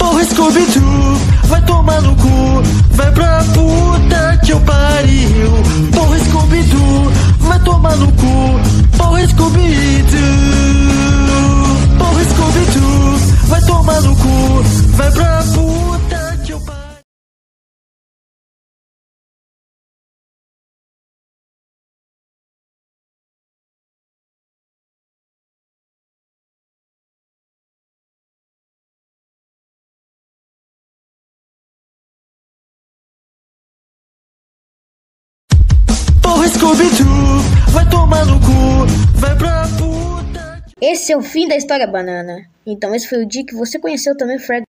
Porra, Scooby-Doo, vai tomar no cu, vai pra puta que eu pariu. Porra, Scooby-Doo, vai tomar no cu, porra, Scooby-Doo. Porra, Scooby-Doo, vai tomar no cu, vai pra puta que eu pariu. Porra, Scooby-Doo, vai tomar no cu, vai pra puta. Esse é o fim da história, banana. Então esse foi o dia que você conheceu também o Fred.